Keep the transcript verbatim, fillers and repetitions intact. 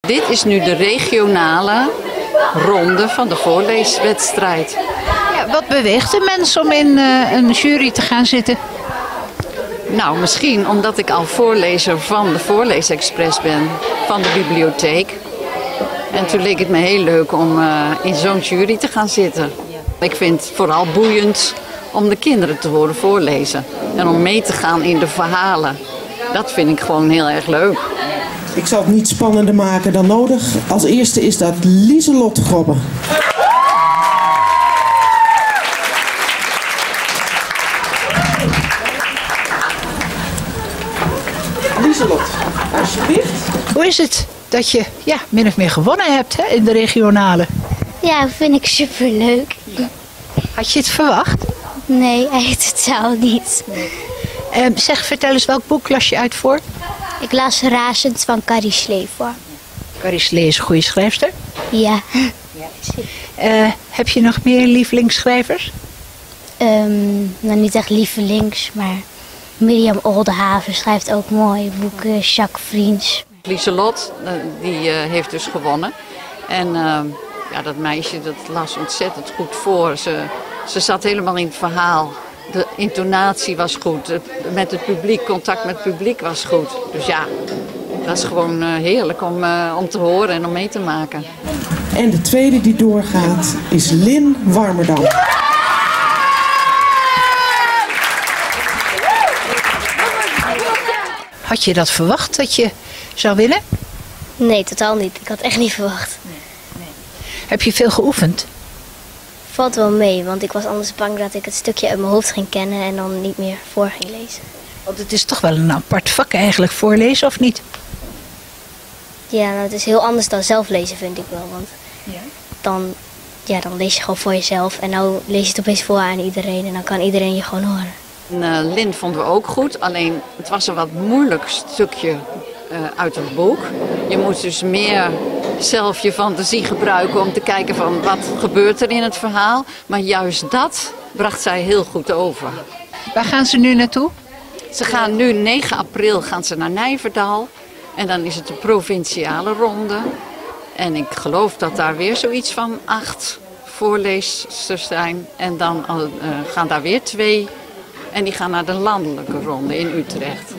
Dit is nu de regionale ronde van de voorleeswedstrijd. Ja, wat beweegt de mensen om in uh, een jury te gaan zitten? Nou, misschien omdat ik al voorlezer van de Voorleesexpress ben, van de bibliotheek. En toen leek het me heel leuk om uh, in zo'n jury te gaan zitten. Ik vind het vooral boeiend om de kinderen te horen voorlezen. En om mee te gaan in de verhalen. Dat vind ik gewoon heel erg leuk. Ik zal het niet spannender maken dan nodig. Als eerste is dat Lieselot Grobbe. Lieselot, alsjeblieft. Hoe is het dat je ja, min of meer gewonnen hebt hè, in de regionale? Ja, vind ik superleuk. Had je het verwacht? Nee, eigenlijk totaal niet. Uh, zeg, vertel eens, welk boek las je uit voor? Ik las Razend van Carrie Slee voor. Carrie Slee is een goede schrijfster. Ja. Uh, heb je nog meer lievelingsschrijvers? Um, nou, niet echt lievelings, maar Mirjam Oldenhaven schrijft ook mooie boeken. Jacques Vriends. Lieselot, die uh, heeft dus gewonnen. En uh, ja, dat meisje dat las ontzettend goed voor. Ze, ze zat helemaal in het verhaal. De intonatie was goed. Het, met het publiek, contact met het publiek was goed. Dus ja, dat is gewoon uh, heerlijk om, uh, om te horen en om mee te maken. En de tweede die doorgaat is Lin Warmerdam. Had je dat verwacht dat je zou winnen? Nee, totaal niet. Ik had het echt niet verwacht. Nee, nee. Heb je veel geoefend? Valt wel mee, want ik was anders bang dat ik het stukje uit mijn hoofd ging kennen en dan niet meer voor ging lezen. Want het is toch wel een apart vak eigenlijk, voorlezen of niet? Ja, nou, het is heel anders dan zelf lezen, vind ik wel. Want ja. Dan, ja, dan lees je gewoon voor jezelf en nou lees je het opeens voor aan iedereen en dan kan iedereen je gewoon horen. En, uh, Lin vonden we ook goed, alleen het was een wat moeilijk stukje uh, uit het boek. Je moet dus meer zelf je fantasie gebruiken om te kijken van wat gebeurt er in het verhaal. Maar juist dat bracht zij heel goed over. Waar gaan ze nu naartoe? Ze gaan nu negen april gaan ze naar Nijverdal. En dan is het een provinciale ronde. En ik geloof dat daar weer zoiets van acht voorlezers zijn. En dan uh, gaan daar weer twee. En die gaan naar de landelijke ronde in Utrecht.